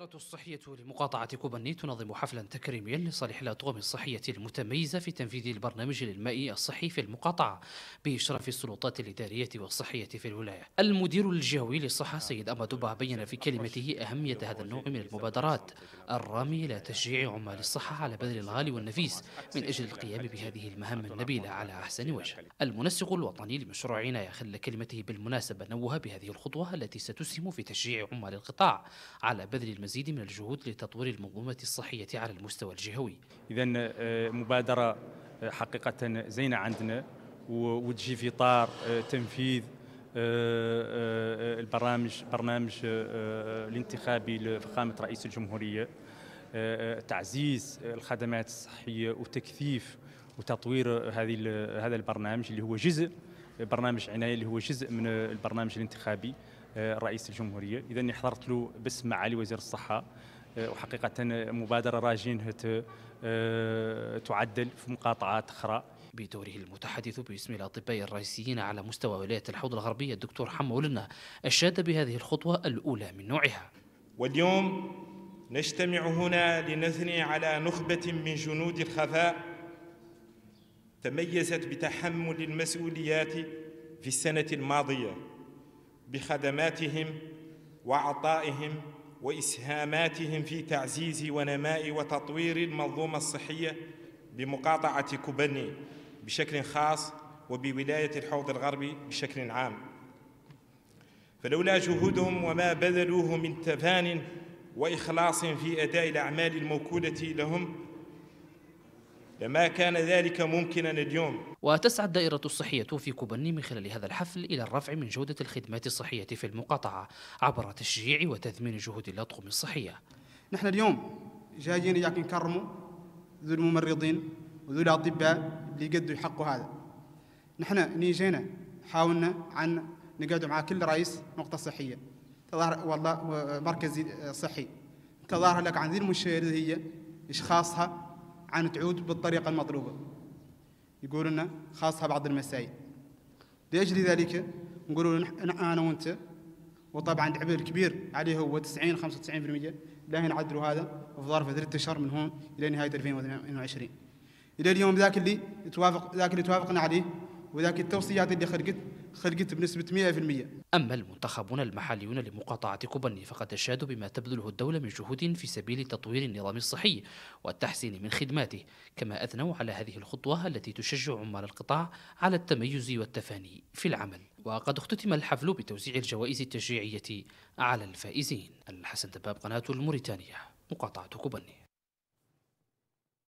الدائرة الصحية لمقاطعة كوبني تنظم حفلا تكريميا لصالح الأطقم الصحية المتميزة في تنفيذ البرنامج الإنمائي الصحي في المقاطعة بإشراف السلطات الإدارية والصحية في الولاية. المدير الجهوي للصحة سيد أمادوبا بين في كلمته أهمية هذا النوع من المبادرات الرامية إلى تشجيع عمال الصحة على بذل الغالي والنفيس من أجل القيام بهذه المهام النبيلة على أحسن وجه. المنسق الوطني لمشروع عناية خلال كلمته بالمناسبة نوه بهذه الخطوة التي ستسهم في تشجيع عمال القطاع على بذل المزيد من الجهود لتطوير المنظومة الصحية على المستوى الجهوي. إذا مبادرة حقيقة زينة عندنا وتجي في إطار تنفيذ برنامج الانتخابي لفخامة رئيس الجمهورية، تعزيز الخدمات الصحية وتكثيف وتطوير هذا البرنامج اللي هو جزء برنامج عناية اللي هو جزء من البرنامج الانتخابي رئيس الجمهورية. إذا حضرت له باسم معالي وزير الصحة، وحقيقة مبادرة راجين تعدل في مقاطعات أخرى. بدوره المتحدث باسم الأطباء الرئيسيين على مستوى ولاية الحوض الغربية الدكتور حمولنا أشاد بهذه الخطوة الأولى من نوعها. واليوم نجتمع هنا لنثني على نخبة من جنود الخفاء تميزت بتحمل المسؤوليات في السنة الماضية بخدماتهم وعطائهم وإسهاماتهم في تعزيز ونماء وتطوير المنظومة الصحية بمقاطعة كوبني بشكل خاص وبولاية الحوض الغربي بشكل عام. فلولا جهودهم وما بذلوه من تفان وإخلاص في أداء الأعمال الموكولة لهم لما كان ذلك ممكنا اليوم. وتسعى الدائرة الصحية في كوبني من خلال هذا الحفل إلى الرفع من جودة الخدمات الصحية في المقاطعة عبر تشجيع وتثمين جهود الأطقم الصحية. نحن اليوم جايين إياك نكرموا ذو الممرضين وذو الأطباء اللي يقدوا يحقوا هذا. نحن نيجينا حاولنا عن نقعد مع كل رئيس نقطة صحية تظهر والله مركز صحي تظهر لك عن ذي المشكلة اللي هي إشخاصها عن تعود بالطريقة المطلوبة، يقولوا لنا خاصها بعض المسائل. لأجل ذلك نقولوا أنا وأنت، وطبعا العبء الكبير عليه هو 90-95%، لا نعدلوا هذا في ظرف 3 أشهر من هون إلى نهاية 2022. إلى اليوم ذاك اللي توافقنا عليه وذاك التوصيات اللي خلقت بنسبة 100%. أما المنتخبون المحليون لمقاطعة كوبني فقد أشادوا بما تبذله الدولة من جهود في سبيل تطوير النظام الصحي والتحسين من خدماته، كما أثنوا على هذه الخطوة التي تشجع عمال القطاع على التميز والتفاني في العمل. وقد اختتم الحفل بتوزيع الجوائز التشجيعية على الفائزين. الحسن دباب، قناة الموريتانية، مقاطعة كوبني.